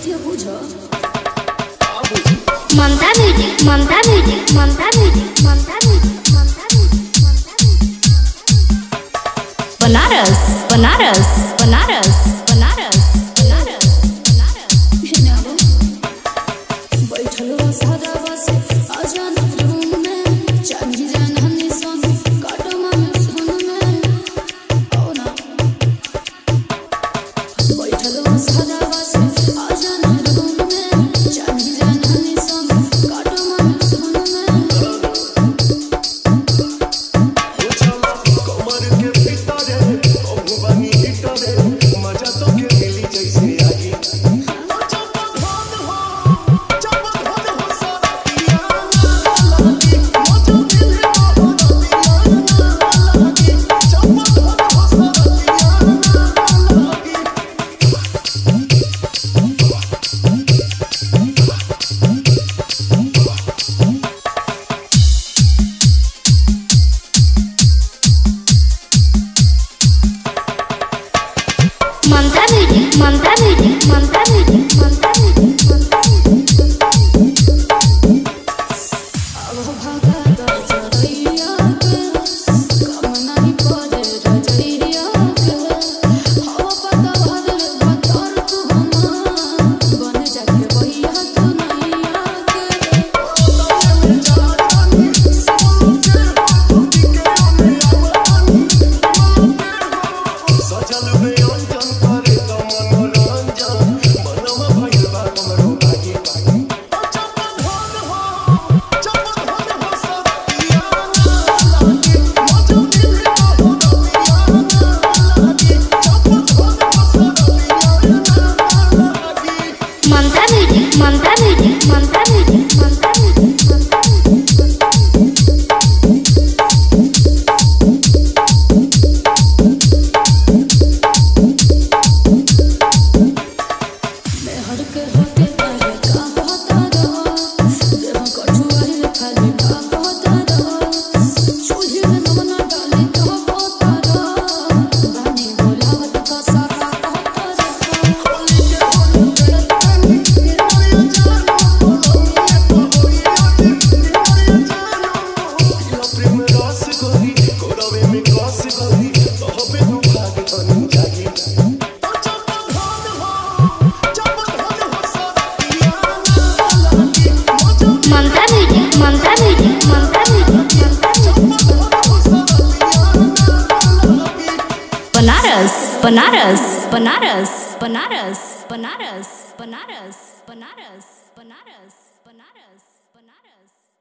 बतिया बुझो Mamta music Mamta music Mamta music Mamta music Mamta music Banaras Banaras Banaras Banaras Banaras Banaras बैठलो सादा बसे आजान रूम में चांदी जान हनी संग काटो में सुन में ओ ना बैठलो सादा बसे आजान रूम में चांदी जान हनी संग काटो में सुन में हो चला कमर के भीतर भगवानी भीतर मजा तो के मिली जैसे आगे Mamta music Mamta music Mamta music Mamta music Mamta music अब भागा द चरैया के कम नहीं पड़े रजैया के हवा पता भर बतर तू हम बन जाके भैया तू नैया सजल में अंजन करे तो मनोरंजन मनवा भइल बा हमरो भागी चपा धन हो सतिया लागी मजा मिले हो रतिया लागी चपा धन हो सतिया लागी Mamta music Mamta music Mamta music Mamta music Mamta मैं हर के होते तारे का होता रहो देह कठुआई खाली का होता रहो चूल्हे में नमना डाली तो होता रहो बानी बोलावत का साका होता रहो होली के होली बेतनी निमरिया जानो होली तो होई आज निमरिया जानो लो प्रेम रस गोरी कोरवे में कस गोरी तो हबे तू भाग तनी जागी चपा धन हो सतिया लागी मजा Mamta music Mamta music Mamta music Banaras Banaras Banaras Banaras Banaras Banaras Banaras Banaras Banaras Banaras